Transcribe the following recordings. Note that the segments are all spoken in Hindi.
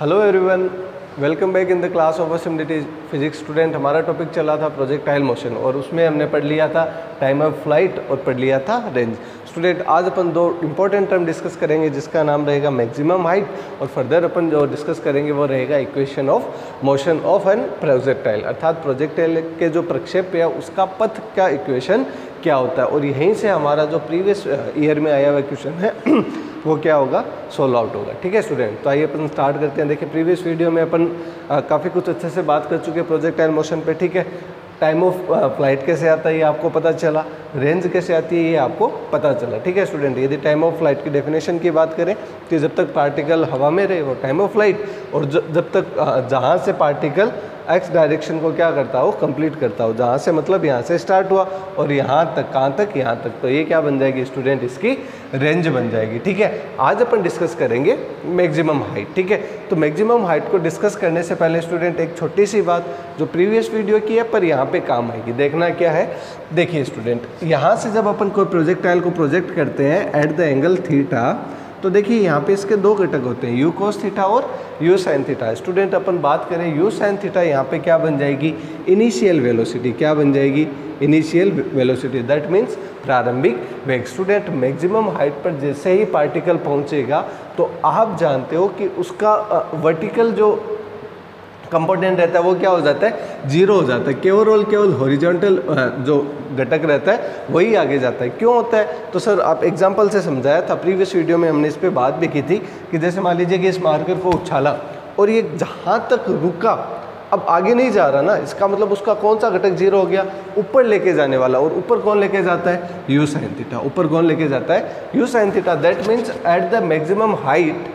Hello everyone, welcome back in the class of असिमिलिटी फिजिक्स। स्टूडेंट, हमारा टॉपिक चला था प्रोजेक्टाइल मोशन और उसमें हमने पढ़ लिया था टाइम ऑफ फ्लाइट और पढ़ लिया था रेंज। स्टूडेंट, आज अपन दो इंपॉर्टेंट टर्म डिस्कस करेंगे जिसका नाम रहेगा मैक्सिमम हाइट और फर्दर अपन जो डिस्कस करेंगे वो रहेगा equation of motion of an projectile, अर्थात प्रोजेक्टाइल के जो प्रक्षेप है उसका पथ का इक्वेशन क्या होता है। और यहीं से हमारा जो प्रीवियस ईयर में आया हुआ क्वेश्चन है वो क्या होगा, सोल्व आउट होगा। ठीक है स्टूडेंट, तो आइए अपन स्टार्ट करते हैं। देखिए प्रीवियस वीडियो में अपन काफ़ी कुछ अच्छे से बात कर चुके हैं प्रोजेक्टाइल मोशन पे। ठीक है, टाइम ऑफ फ्लाइट कैसे आता है ये आपको पता चला, रेंज कैसे आती है ये आपको पता चला। ठीक है स्टूडेंट, यदि टाइम ऑफ फ्लाइट की डेफिनेशन की बात करें तो जब तक पार्टिकल हवा में रहे वो टाइम ऑफ फ्लाइट, और जब तक जहाँ से पार्टिकल एक्स डायरेक्शन को क्या करता हो, कंप्लीट करता हो। जहाँ से मतलब यहाँ से स्टार्ट हुआ और यहाँ तक, कहाँ तक, यहाँ तक, तो ये क्या बन जाएगी स्टूडेंट, इसकी रेंज बन जाएगी। ठीक है, आज अपन डिस्कस करेंगे मैक्सिमम हाइट। ठीक है, तो मैक्सिमम हाइट को डिस्कस करने से पहले स्टूडेंट एक छोटी सी बात जो प्रीवियस वीडियो की है पर यहाँ पे काम आएगी, देखना क्या है। देखिए स्टूडेंट, यहाँ से जब अपन कोई प्रोजेक्टाइल को प्रोजेक्ट करते हैं एट द एंगल थीटा, तो देखिए यहाँ पे इसके दो घटक होते हैं, यू कोस थीटा और यू साइन थीटा। स्टूडेंट, अपन बात करें यू साइन थीटा, यहाँ पे क्या बन जाएगी, इनिशियल वेलोसिटी। क्या बन जाएगी, इनिशियल वेलोसिटी, दैट मीन्स प्रारंभिक वेग। स्टूडेंट, मैक्सिमम हाइट पर जैसे ही पार्टिकल पहुँचेगा तो आप जानते हो कि उसका वर्टिकल जो कंपोनेंट रहता है वो क्या हो जाता है, जीरो हो जाता है। केवल हॉरिजॉन्टल जो घटक रहता है वही आगे जाता है। क्यों होता है, तो सर आप एग्जांपल से समझाया था प्रीवियस वीडियो में, हमने इस पे बात भी की थी कि जैसे मान लीजिए कि इस मार्कर को उछाला और ये जहाँ तक रुका अब आगे नहीं जा रहा ना, इसका मतलब उसका कौन सा घटक जीरो हो गया, ऊपर लेके जाने वाला। और ऊपर कौन लेके जाता है, यू साइन थीटा। ऊपर कौन लेके जाता है, U sine theta. That means at the maximum height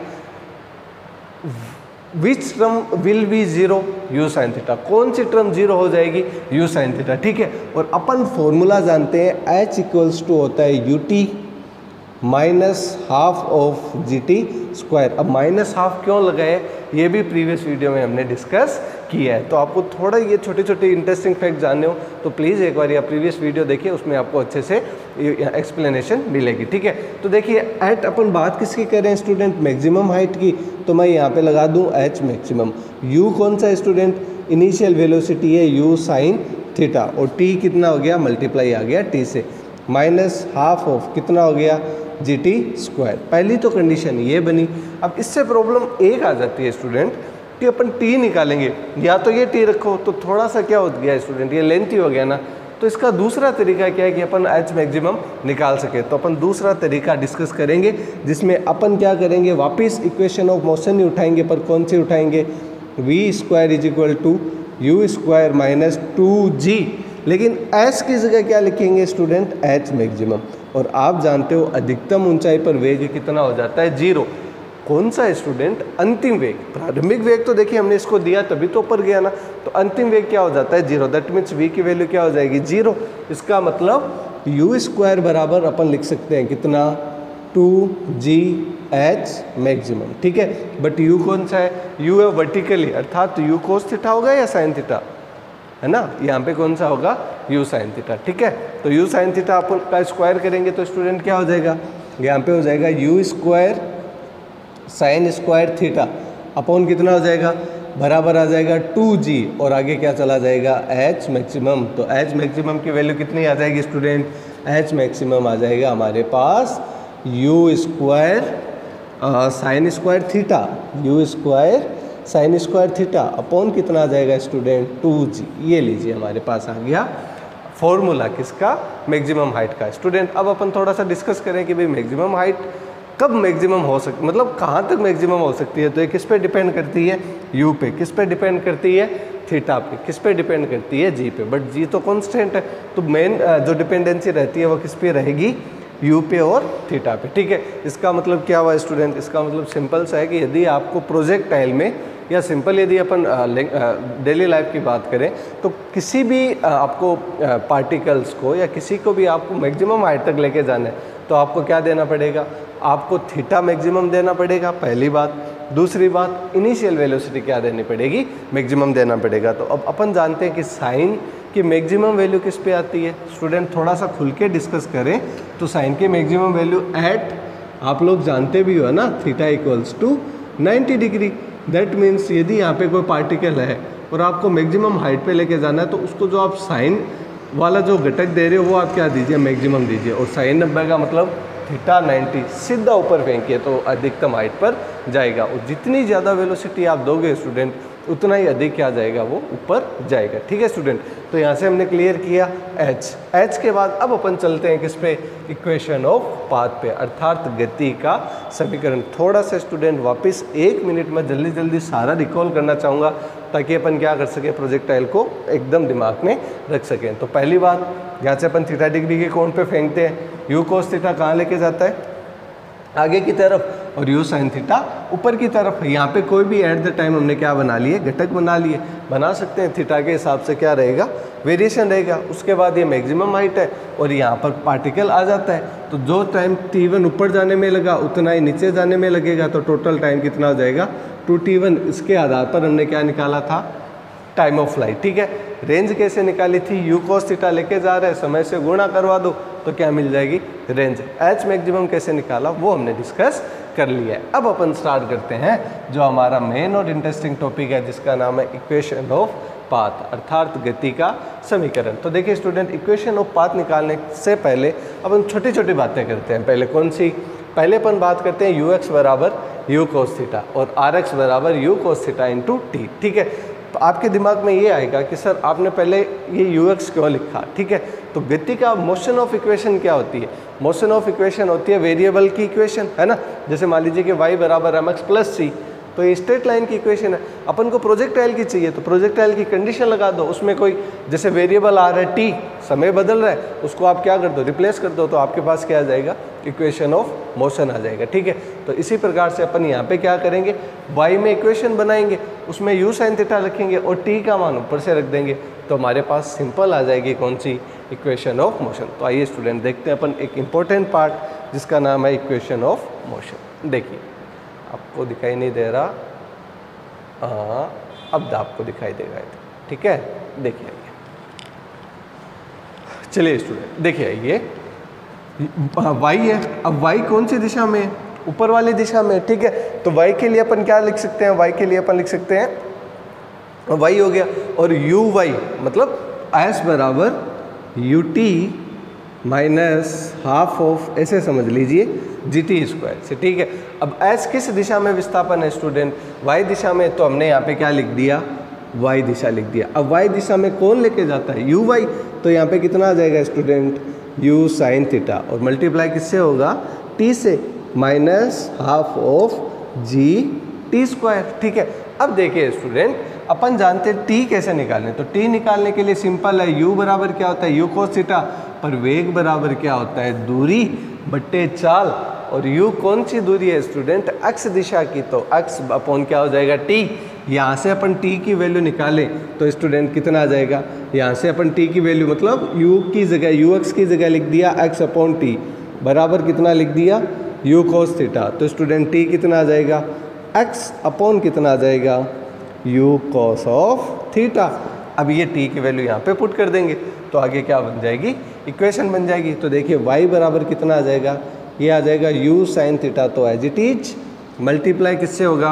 which term will be zero, U sine theta. कौन सी टर्म जीरो हो जाएगी, यू साइन थीटा। ठीक है, और अपन फॉर्मूला जानते हैं H इक्वल्स टू होता है UT minus half of GT square. अब माइनस हाफ क्यों लगाए ये भी प्रीवियस वीडियो में हमने डिस्कस किया है। तो आपको थोड़ा ये छोटे छोटे इंटरेस्टिंग फैक्ट जानने हो तो प्लीज़ एक बार या प्रीवियस वीडियो देखिए, उसमें आपको अच्छे से एक्सप्लेनेशन मिलेगी। ठीक है, तो देखिए एट अपन बात किसकी करें स्टूडेंट, मैक्सिमम हाइट की, तो मैं यहाँ पे लगा दूँ H मैक्सिमम। U कौन सा है स्टूडेंट, इनिशियल वेलोसिटी है U साइन थीटा, और T कितना हो गया, मल्टीप्लाई आ गया T से, माइनस हाफ ऑफ कितना हो गया, GT स्क्वायर। पहली तो कंडीशन ये बनी। अब इससे प्रॉब्लम एक आ जाती है स्टूडेंट कि अपन T निकालेंगे, या तो ये T रखो तो थोड़ा सा क्या हो गया स्टूडेंट, ये लेंथ ही हो गया ना। तो इसका दूसरा तरीका क्या है कि अपन H मैक्सिमम निकाल सके, तो अपन दूसरा तरीका डिस्कस करेंगे जिसमें अपन क्या करेंगे, वापस इक्वेशन ऑफ मोशन ही उठाएंगे, पर कौन सी उठाएंगे, V square is equal to U square minus 2G, लेकिन S की जगह क्या लिखेंगे स्टूडेंट, H मैक्सिमम। और आप जानते हो अधिकतम ऊंचाई पर वेग कितना हो जाता है, जीरो। कौन सा है स्टूडेंट, अंतिम वेग। प्रारंभिक वेग तो देखिए हमने इसको दिया तभी तो ऊपर गया ना, तो अंतिम वेग क्या हो जाता है, जीरो। दैट मीन्स V की वैल्यू क्या हो जाएगी, जीरो। इसका मतलब यू स्क्वायर बराबर अपन लिख सकते हैं कितना, 2GH मैक्सिमम। ठीक है, बट U कौन सा है, U है वर्टिकली, अर्थात यू कोस थीटा होगा या साइन थीटा, है ना। यहाँ पे कौन सा होगा, यू साइन थीटा। ठीक है, तो यू साइन थीटा अपन का स्क्वायर करेंगे तो स्टूडेंट क्या हो जाएगा, यहाँ पे हो जाएगा U square sine square theta upon कितना हो जाएगा, बराबर आ जाएगा 2G, और आगे क्या चला जाएगा, H मैक्सिमम। तो H मैक्सिमम की वैल्यू कितनी आ जाएगी स्टूडेंट, H मैक्सिमम आ जाएगा हमारे पास U square sine square theta, U square sine square theta upon कितना आ जाएगा स्टूडेंट, 2G। ये लीजिए हमारे पास आ गया फॉर्मूला किसका, मैक्सिमम हाइट का। स्टूडेंट, अब अपन थोड़ा सा डिस्कस करें कि भाई मैक्सिमम हाइट कब मैक्सिमम हो सकती, मतलब कहाँ तक मैक्सिमम हो सकती है। तो ये किस पे डिपेंड करती है, U पे। किस पे डिपेंड करती है, थीटा पे। किस पे डिपेंड करती है, G पे। बट G तो कांस्टेंट है, तो मेन जो डिपेंडेंसी रहती है वो किस पे रहेगी, U पे और थीटा पे। ठीक है, इसका मतलब क्या हुआ स्टूडेंट, इसका मतलब सिंपल सा है कि यदि आपको प्रोजेक्टाइल में, या सिंपल यदि अपन डेली लाइफ की बात करें तो किसी भी आपको पार्टिकल्स को या किसी को भी आपको मैक्सिमम हाइट तक लेके जाना है तो आपको क्या देना पड़ेगा, आपको थीटा मैक्सिमम देना पड़ेगा, पहली बात। दूसरी बात, इनिशियल वेलोसिटी क्या देनी पड़ेगी, मैक्सिमम देना पड़ेगा। तो अब अपन जानते हैं कि साइन की मैक्सिमम वैल्यू किस पे आती है स्टूडेंट, थोड़ा सा खुल के डिस्कस करें तो साइन की मैक्सिमम वैल्यू एट, आप लोग जानते भी हो ना, theta equals to 90 degree. That means यदि यहाँ पे कोई पार्टिकल है और आपको मैक्सिमम हाइट पे लेके जाना है तो उसको जो आप साइन वाला जो घटक दे रहे हो वो आप क्या दीजिए, मैक्सिमम दीजिए। और साइन 90 का मतलब थीटा 90 सीधा ऊपर फेंकिए तो अधिकतम हाइट पर जाएगा। और जितनी ज़्यादा वेलोसिटी आप दोगे स्टूडेंट उतना ही अधिक क्या जाएगा, वो ऊपर जाएगा। ठीक है स्टूडेंट, तो यहाँ से हमने क्लियर किया एच के बाद अब अपन चलते हैं किस पे, इक्वेशन ऑफ पाथ पे, अर्थात गति का समीकरण। थोड़ा सा स्टूडेंट वापस 1 मिनट में जल्दी जल्दी सारा रिकॉल करना चाहूँगा ताकि अपन क्या कर सके, प्रोजेक्टाइल को एकदम दिमाग में रख सकें। तो पहली बात, यहाँ से अपन थीटा डिग्री के कोण पे फेंकते हैं, यू कोस थीटा कहाँ लेके जाता है, आगे की तरफ, और यू साइन थीटा ऊपर की तरफ। यहाँ पे कोई भी एट द टाइम हमने क्या बना लिए, घटक बना लिए, बना सकते हैं। थीटा के हिसाब से क्या रहेगा, वेरिएशन रहेगा। उसके बाद ये मैक्सिमम हाइट है और यहाँ पर पार्टिकल आ जाता है, तो जो टाइम t1 ऊपर जाने में लगा उतना ही नीचे जाने में लगेगा, तो टोटल टाइम कितना हो जाएगा 2t1। इसके आधार पर हमने क्या निकाला था, टाइम ऑफ फ्लाइट। ठीक है, रेंज कैसे निकाली थी, यू कोस थीटा लेके जा रहे हैं, समय से गुणा करवा दो तो क्या मिल जाएगी, रेंज। एच मैक्सिमम कैसे निकाला वो हमने डिस्कस कर लिया है। अब अपन स्टार्ट करते हैं जो हमारा मेन और इंटरेस्टिंग टॉपिक है, जिसका नाम है इक्वेशन ऑफ पाथ, अर्थात गति का समीकरण। तो देखिए स्टूडेंट, इक्वेशन ऑफ पाथ निकालने से पहले अपन छोटी छोटी बातें करते हैं। पहले कौन सी, पहले अपन बात करते हैं यू एक्स बराबर यू कोस थीटा और आर एक्स बराबर U cos theta into T. ठीक है, तो आपके दिमाग में ये आएगा कि सर आपने पहले ये यू एक्स क्यों लिखा। ठीक है, तो गति का मोशन ऑफ इक्वेशन क्या होती है, मोशन ऑफ इक्वेशन होती है वेरिएबल की इक्वेशन, है ना। जैसे मान लीजिए कि y बराबर एम एक्स प्लस सी, तो ये स्ट्रेट लाइन की इक्वेशन है। अपन को प्रोजेक्टाइल की चाहिए तो प्रोजेक्टाइल की कंडीशन लगा दो, उसमें कोई जैसे वेरिएबल आ रहा है टी, समय बदल रहा है, उसको आप क्या कर दो, रिप्लेस कर दो, तो आपके पास क्या आ जाएगा, इक्वेशन ऑफ मोशन आ जाएगा। ठीक है, तो इसी प्रकार से अपन यहाँ पे क्या करेंगे, y में इक्वेशन बनाएंगे, उसमें u साइन थीटा रखेंगे और t का मान ऊपर से रख देंगे, तो हमारे पास सिंपल आ जाएगी कौन सी, इक्वेशन ऑफ मोशन। तो आइए स्टूडेंट देखते हैं अपन एक इम्पोर्टेंट पार्ट जिसका नाम है इक्वेशन ऑफ मोशन। देखिए आपको दिखाई नहीं दे रहा, हाँ अब आपको दिखाई देगा, ठीक है। देखिए चलिए स्टूडेंट, देखिए ये y है, अब y कौन सी दिशा में है, ऊपर वाली दिशा में। ठीक है, तो y के लिए अपन क्या लिख सकते हैं, y के लिए अपन लिख सकते हैं y हो गया, और u y मतलब s बराबर U T minus half of, ऐसे समझ लीजिए जी टी स्क्वायर से। ठीक है, अब s किस दिशा में विस्थापन है स्टूडेंट, y दिशा में, तो हमने यहाँ पे क्या लिख दिया, y दिशा लिख दिया। अब y दिशा में कौन लेके जाता है, u y, तो यहाँ पे कितना आ जाएगा स्टूडेंट, u साइन थीटा, और मल्टीप्लाई किससे होगा, t से, minus half of G T square. ठीक है, अब देखिए स्टूडेंट, अपन जानते हैं t कैसे निकालें, तो t निकालने के लिए सिंपल है, u बराबर क्या होता है, u कोस थीटा, पर वेग बराबर क्या होता है, दूरी बट्टे चाल, और u कौन सी दूरी है स्टूडेंट, x दिशा की, तो x अपॉन क्या हो जाएगा, t। यहाँ से अपन t की वैल्यू निकालें तो स्टूडेंट कितना आ जाएगा, यहाँ से अपन t की वैल्यू मतलब u की जगह ux की जगह लिख दिया x अपॉन t बराबर कितना लिख दिया, u कोस थीटा, तो स्टूडेंट t कितना आ जाएगा, x अपॉन कितना आ जाएगा, u कोस ऑफ थीटा। अब ये t की वैल्यू यहाँ पे पुट कर देंगे तो आगे क्या बन जाएगी, इक्वेशन बन जाएगी। तो देखिए y बराबर कितना आ जाएगा, ये आ जाएगा u साइन थीटा, तो एज इट इज मल्टीप्लाई किससे होगा,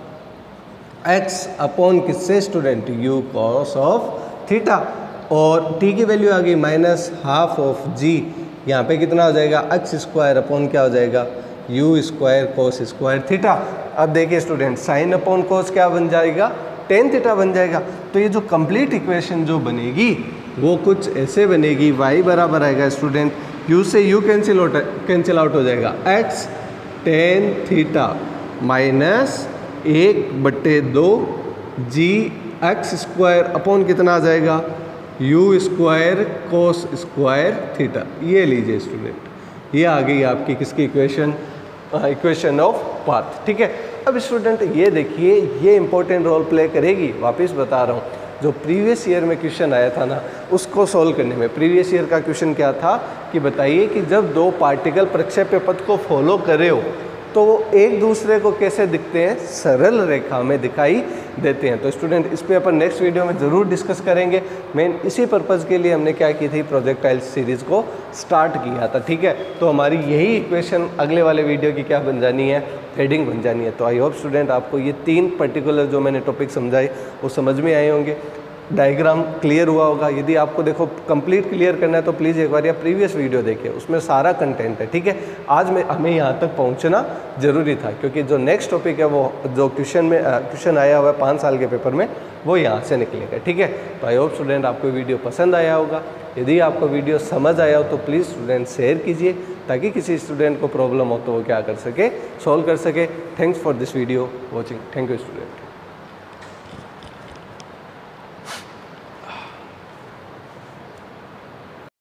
x अपॉन किससे student, u cos of theta, और t की वैल्यू आ गई माइनस हाफ ऑफ g, यहाँ पे कितना हो जाएगा, x स्क्वायर अपॉन क्या हो जाएगा, u square cos square theta. अब देखिए स्टूडेंट, साइन अपॉन कोस क्या बन जाएगा, टेन थीटा बन जाएगा। तो ये जो कंप्लीट इक्वेशन जो बनेगी वो कुछ ऐसे बनेगी, y बराबर आएगा स्टूडेंट, u से u कैंसिल आउट हो जाएगा, x tan theta minus 1/2 G X square upon कितना आ जाएगा, u square cos square theta. ये लीजिए स्टूडेंट, ये आ गई आपकी किसकी इक्वेशन, इक्वेशन ऑफ पाथ। ठीक है, अब स्टूडेंट ये देखिए, ये इंपॉर्टेंट रोल प्ले करेगी, वापस बता रहा हूँ, जो प्रीवियस ईयर में क्वेश्चन आया था ना उसको सॉल्व करने में। प्रीवियस ईयर का क्वेश्चन क्या था कि बताइए कि जब दो पार्टिकल प्रक्षेप्य पथ को फॉलो कर रहे हो, तो वो एक दूसरे को कैसे दिखते हैं, सरल रेखा में दिखाई देते हैं। तो स्टूडेंट इस पे अपन नेक्स्ट वीडियो में ज़रूर डिस्कस करेंगे। मेन इसी पर्पज़ के लिए हमने क्या की थी, प्रोजेक्टाइल सीरीज़ को स्टार्ट किया था, ठीक है। तो हमारी यही इक्वेशन अगले वाले वीडियो की क्या बन जानी है, हेडिंग बन जानी है। तो आई होप स्टूडेंट आपको ये 3 पर्टिकुलर जो मैंने टॉपिक समझाए वो समझ में आए होंगे, डायग्राम क्लियर हुआ होगा। यदि आपको देखो कंप्लीट क्लियर करना है तो प्लीज़ एक बार या प्रीवियस वीडियो देखिए, उसमें सारा कंटेंट है, ठीक है। आज में हमें यहाँ तक पहुँचना ज़रूरी था, क्योंकि जो नेक्स्ट टॉपिक है वो जो क्वेश्चन आया हुआ है 5 साल के पेपर में, वो यहाँ से निकलेगा, ठीक है। तो आई होप स्टूडेंट आपको वीडियो पसंद आया होगा। यदि आपको वीडियो समझ आया हो तो प्लीज़ स्टूडेंट शेयर कीजिए, ताकि किसी स्टूडेंट को प्रॉब्लम हो तो वो क्या कर सके, सॉल्व कर सके। Thanks for this video watching. Thank you student.